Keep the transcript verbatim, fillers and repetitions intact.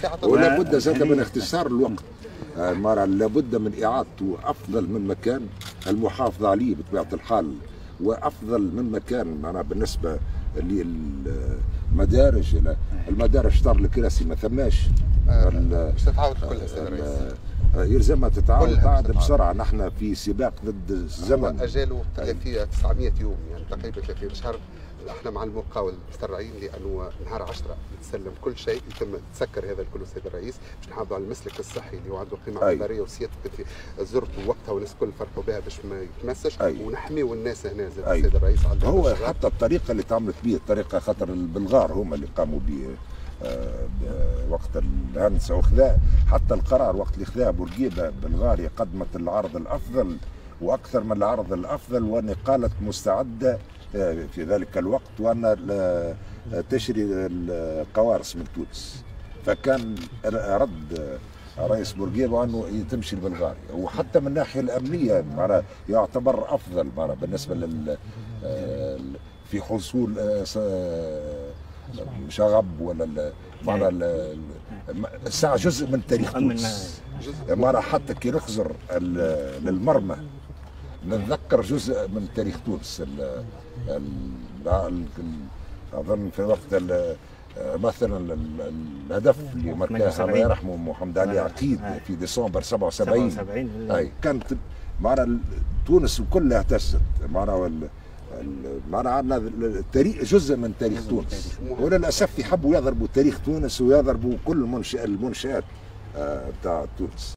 ولا بد زاد من اختصار الوقت. مرة لابد من إعادته أفضل من مكان المحافظة عليه بطبيعة الحال، وأفضل من مكان معناها بالنسبة للمدارج. المدارج طار الكراسي ما ثماش. مش تتعاود كلها سيد الرئيس، يلزمها تتعاود تعد بسرعة. نحن في سباق ضد الزمن. أجاله ثلاثمئة تسعمئة يوم، يعني تقريبا ثلاثين شهر. احنا مع المقاول متسرعين لانه نهار عشرة يتسلم كل شيء، يتم تسكر هذا الكل سيد الرئيس باش نحافظوا على المسلك الصحي اللي هو عنده قيمه عباريه، وسيادتك زرته وقتها والناس الكل فرحوا بها باش ما يتمسش، ونحميوا الناس هنا زي سيد الرئيس. هو حتى الطريقه اللي تعملت به الطريقه خاطر البلغار هم اللي قاموا ب وقت الهندسه وخذا حتى القرار وقت اللي خذا بورقيبه بلغاريا قدمت العرض الافضل واكثر من العرض الافضل، وان قالت مستعده في ذلك الوقت وأن تشري القوارص من تونس. فكان رد رئيس بورقيبة أنه تمشي لبلغاريا، وحتى من الناحية الأمنية معناها يعتبر أفضل معناها بالنسبة لل في حصول شغب ولا معناها الساعة جزء من تاريخ تونس. معناها حتى كي نخزر للمرمى نتذكر جزء من تاريخ تونس. ال ال اظن في وقت مثلا الهدف اللي مركاها الله يرحمه محمد علي عقيد في ديسمبر سبعة وسبعين، اي كانت معنا تونس كلها اهتزت. معنا معنا عندنا التاريخ جزء من تاريخ تونس، وللاسف يحبوا يضربوا تاريخ تونس ويضربوا كل المنشآت بتاع تونس.